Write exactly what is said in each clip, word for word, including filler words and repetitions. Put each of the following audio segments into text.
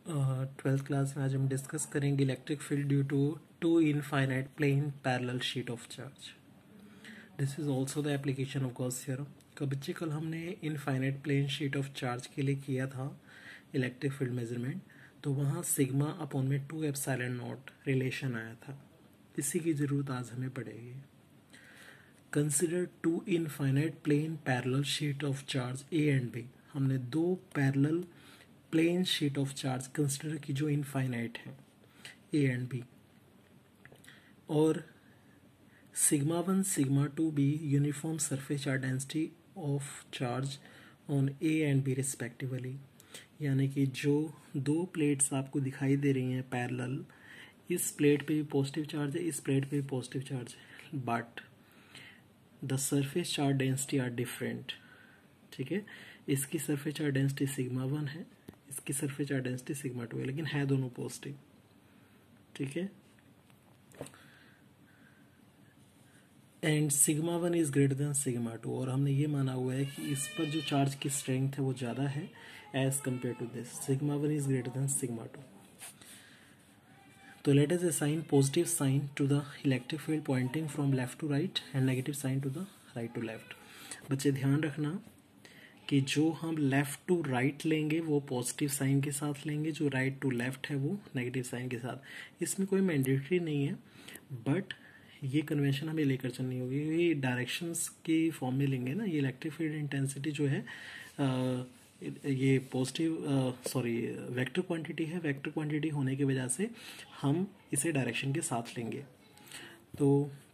Twelfth class में आज हम डिस्कस करेंगे electric field due to two infinite plane parallel sheet of charge. This is also the application of Gauss theorem. का बच्चे कल हमने infinite plane sheet of charge के लिए किया था इलेक्ट्रिक फील्ड मेजरमेंट, तो वहाँ सिग्मा अपॉन में टू एप्सिलॉन नॉट रिलेशन आया था। इसी की ज़रूरत आज हमें पड़ेगी। Consider two infinite plane parallel sheet of charge A and B. हमने दो parallel plane sheet of charge consider की जो इनफाइनाइट है, ए एंड बी, और sigma one sigma two be uniform surface charge density of charge on A and B respectively. यानी कि जो दो प्लेट्स आपको दिखाई दे रही हैं पैरेलल, इस प्लेट पे भी पॉजिटिव चार्ज है, इस प्लेट पे भी पॉजिटिव चार्ज है, but the surface charge density are different. ठीक है, इसकी surface charge density sigma one है, इसकी surface charge density sigma two है, लेकिन है दोनों पॉजिटिव। ठीक है, and sigma one is greater than sigma two, और हमने ये माना हुआ है कि इस पर जो चार्ज की स्ट्रेंथ है वो ज़्यादा है as compare to this. Sigma one is greater than sigma two. तो let us assign positive sign to the electric field pointing from left to right and negative sign to the right to left. बच्चे ध्यान रखना कि जो हम left to right लेंगे वो positive sign के साथ लेंगे, जो राइट टू लेफ्ट है वो नेगेटिव साइन के साथ। इसमें कोई मैंडेटरी नहीं है, बट ये कन्वेंशन हमें लेकर चलनी होगी। ये डायरेक्शंस की फॉर्म में लेंगे ना। ये इलेक्ट्रिक फील्ड इंटेंसिटी जो है आ, ये पॉजिटिव सॉरी वेक्टर क्वांटिटी है। वेक्टर क्वांटिटी होने की वजह से हम इसे डायरेक्शन के साथ लेंगे। तो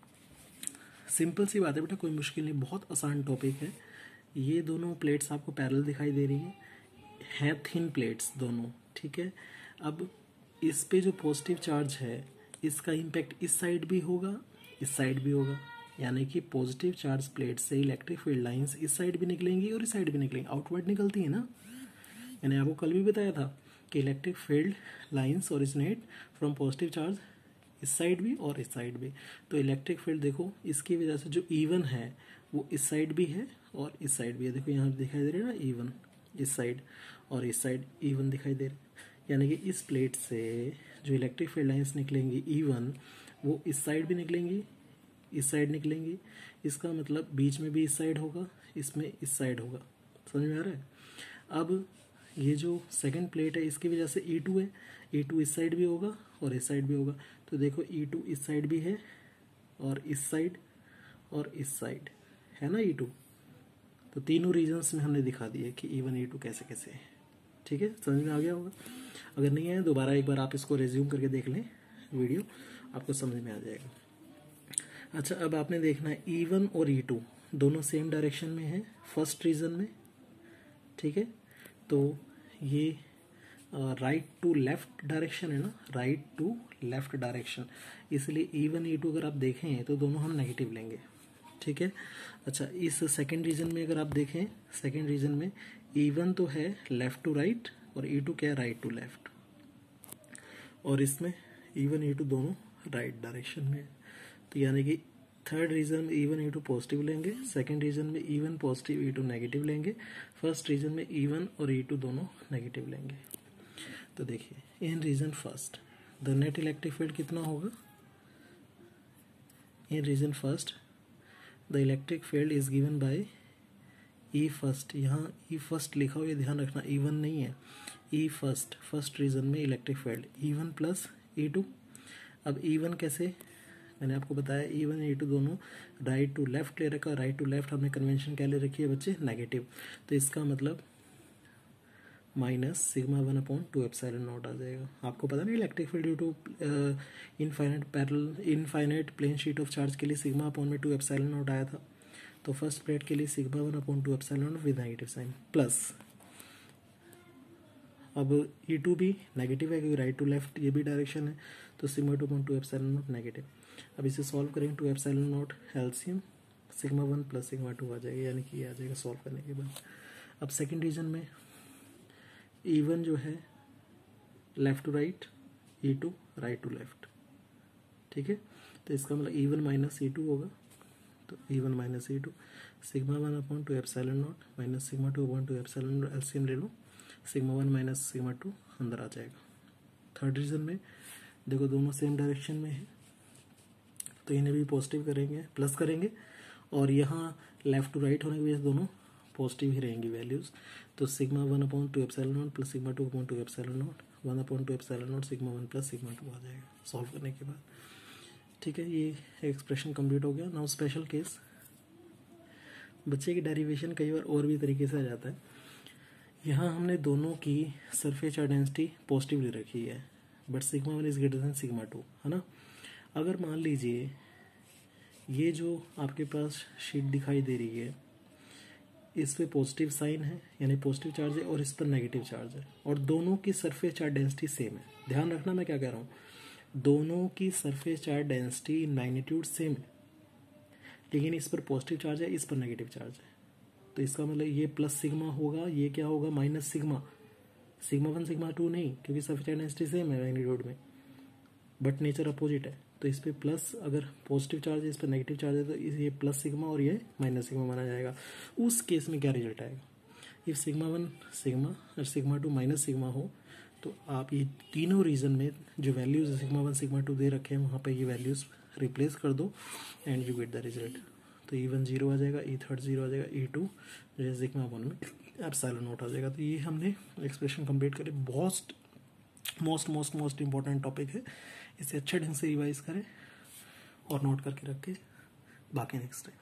सिंपल सी बात है बेटा, कोई मुश्किल नहीं, बहुत आसान टॉपिक है। ये दोनों प्लेट्स आपको पैरेलल दिखाई दे रही हैं, हैं थिन प्लेट्स दोनों। ठीक है, अब इस पे जो पॉजिटिव चार्ज है इसका इम्पैक्ट इस साइड भी होगा, इस साइड भी होगा। यानी कि पॉजिटिव चार्ज प्लेट से इलेक्ट्रिक फील्ड लाइंस इस साइड भी निकलेंगी और इस साइड भी निकलेंगी, आउटवर्ड निकलती है ना। मैंने आपको कल भी बताया था कि electric field lines originate from positive charge इस साइड भी और इस साइड भी। तो इलेक्ट्रिक फील्ड देखो, इसकी वजह से जो इवन है वो इस साइड भी है और इस साइड भी है। देखो यहाँ दिखाई दे रहा है ना, इवन इस साइड और इस साइड इवन दिखाई दे रहा है। यानी कि इस प्लेट से जो इलेक्ट्रिक फील्ड लाइंस निकलेंगी इवन, वो इस साइड भी निकलेंगी, इस साइड निकलेंगी। इसका मतलब बीच में भी इस साइड होगा, इसमें इस साइड होगा। समझ में आ रहा है? अब ये जो सेकंड प्लेट है इसकी वजह से ई टू है, ई टू इस साइड भी होगा और इस साइड भी होगा। तो देखो ई टू इस साइड भी है और इस साइड और इस साइड है ना ई टू। तो तीनों रीजन्स में हमने दिखा दिया कि ई वन ई टू कैसे कैसे है। ठीक है, समझ में आ गया होगा। अगर नहीं आया दोबारा एक बार आप इसको रिज्यूम करके देख लें वीडियो, आपको समझ में आ जाएगा। अच्छा, अब आपने देखना है ई वन और ई टू दोनों सेम डायरेक्शन में है फर्स्ट रीजन में। ठीक है, तो ये राइट टू लेफ्ट डायरेक्शन है ना, राइट टू लेफ्ट डायरेक्शन, इसलिए ई वन ई टू अगर आप देखें तो दोनों हम नेगेटिव लेंगे। ठीक है, अच्छा इस सेकंड रीजन में अगर आप देखें, सेकंड रीजन में ई वन तो है लेफ्ट टू राइट और ई टू क्या है, राइट टू लेफ्ट, और इसमें ई वन ई टू दोनों राइट डायरेक्शन में। तो यानी कि थर्ड रीजन में E one E two positive लेंगे, सेकंड रीजन में E one positive E two negative लेंगे, फर्स्ट रीजन में ई वन और ई टू दोनों नेगेटिव लेंगे। तो देखिए in region first the net electric field कितना होगा। In region first the electric field is given by E first. यहाँ ई फर्स्ट लिखा हो, ये ध्यान रखना, ई वन नहीं है, ई फर्स्ट। फर्स्ट रीजन में electric field E one plus E two. अब ई वन कैसे, मैंने आपको बताया ई वन ई टू दोनों राइट टू लेफ्ट ले रखा। राइट टू लेफ्ट हमने कन्वेंशन क्या ले रखी है बच्चे, नेगेटिव। तो इसका मतलब minus sigma one upon two epsilon naught आ जाएगा। आपको पता नहीं electric field due to infinite parallel infinite plane sheet of charge के लिए सिग्मा अपॉन में टू एप्सिलॉन नॉट आया था। तो फर्स्ट प्लेट के लिए sigma one upon two epsilon naught with negative sign plus, अब ई टू भी नेगेटिव है क्योंकि राइट टू लेफ्ट ये भी डायरेक्शन है, तो sigma two upon two epsilon naught negative. अब इसे सॉल्व करेंगे, two epsilon naught LCM sigma one plus sigma two आ जाएगा, यानी कि ये आ जाएगा सॉल्व करने के बाद। अब सेकंड रीजन में ई वन जो है left to right, E two right to left. ठीक है, तो इसका मतलब E one minus E two होगा, तो E one minus E two sigma one upon two epsilon naught minus sigma two upon two epsilon naught LCM ले लो, sigma one minus sigma two अंदर आ जाएगा। थर्ड रीजन में देखो दोनों सेम डायरेक्शन में है, तो इन्हें भी पॉजिटिव करेंगे, प्लस करेंगे, और यहाँ लेफ्ट टू राइट होने की वजह से दोनों पॉजिटिव ही रहेंगी वैल्यूज़। तो sigma one upon two epsilon naught plus sigma two upon two epsilon naught, one upon two epsilon naught sigma one plus sigma two आ जाएगा सॉल्व करने के बाद। ठीक है, ये एक्सप्रेशन कंप्लीट हो गया। नाउ स्पेशल केस, बच्चे की डेरिवेशन कई बार और भी तरीके से आ जाता है। यहाँ हमने दोनों की सरफेस चार्ज डेंसिटी पॉजिटिव ले रखी है, but sigma one is greater than sigma two, है ना। अगर मान लीजिए ये जो आपके पास शीट दिखाई दे रही है, इस पे पॉजिटिव साइन है यानी पॉजिटिव चार्ज है, और इस पर नेगेटिव चार्ज है, और दोनों की सरफेस चार्ज डेंसिटी सेम है। ध्यान रखना मैं क्या कह रहा हूँ, दोनों की surface charge density magnitude same है, लेकिन इस पर पॉजिटिव चार्ज है, इस पर नेगेटिव चार्ज है। तो इसका मतलब ये प्लस सिग्मा होगा, ये क्या होगा minus sigma, sigma one sigma two नहीं, क्योंकि सरफेस चार्ज डेंसिटी सेम है मैग्नीट्यूड में, बट नेचर अपोजिट है। तो इस पर प्लस, अगर पॉजिटिव चार्ज है इस पर नेगेटिव चार्ज है, तो ये प्लस सिग्मा और ये माइनस सिग्मा माना जाएगा। उस केस में क्या रिजल्ट आएगा, इफ सिग्मा वन सिग्मा और सिग्मा टू माइनस सिग्मा हो, तो आप ये तीनों रीजन में जो values sigma one sigma two दे रखे हैं वहाँ पे ये वैल्यूज रिप्लेस कर दो and you get the result. तो ई वन जीरो आ जाएगा, ई थर्ड जीरो आ जाएगा, ई टू जो है सिग्मा वन में एप्सिलॉन नॉट आ जाएगा। तो ये हमने एक्सप्रेशन कंप्लीट करे। बहुत most most most important topic है, इसे अच्छे ढंग से रिवाइज करें और नोट करके रखें, बाकी नेक्स्ट टाइम।